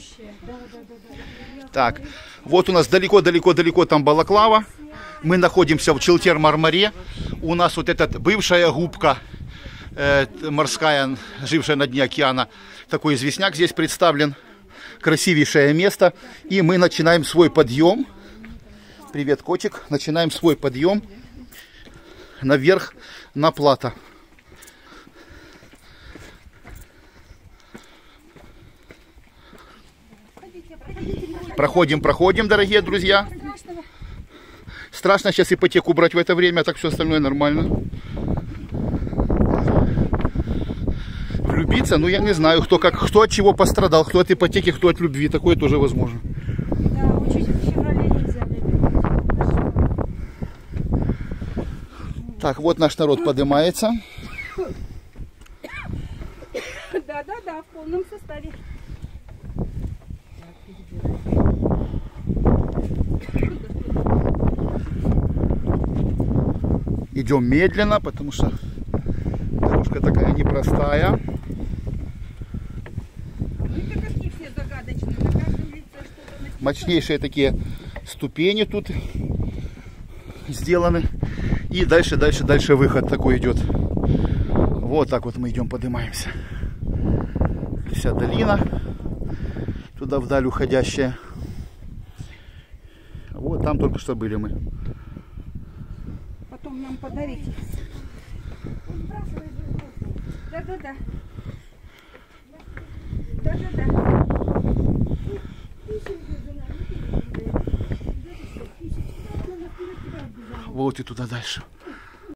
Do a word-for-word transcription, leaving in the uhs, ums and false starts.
Так, вот у нас далеко-далеко-далеко там Балаклава. Мы находимся в Челтер-Мармаре. У нас вот эта бывшая губка э, морская, жившая на дне океана. Такой известняк здесь представлен. Красивейшее место. И мы начинаем свой подъем. Привет, котик. Начинаем свой подъем наверх на плато. Проходим, проходим, дорогие друзья. Страшно сейчас ипотеку брать в это время, а так все остальное нормально. Влюбиться, ну я не знаю, кто как, кто от чего пострадал, кто от ипотеки, кто от любви, такое тоже возможно. Да, учить в феврале нельзя. Так, вот наш народ поднимается. Да, да, да, в полном составе. Идем медленно, потому что дорожка такая непростая. Мощнейшие такие ступени тут сделаны. И дальше, дальше, дальше выход такой идет. Вот так вот мы идем, поднимаемся. Вся долина, туда вдаль уходящая. Вот там только что были мы. Потом нам подарите. Да-да-да. Да-да-да. Вот и туда дальше.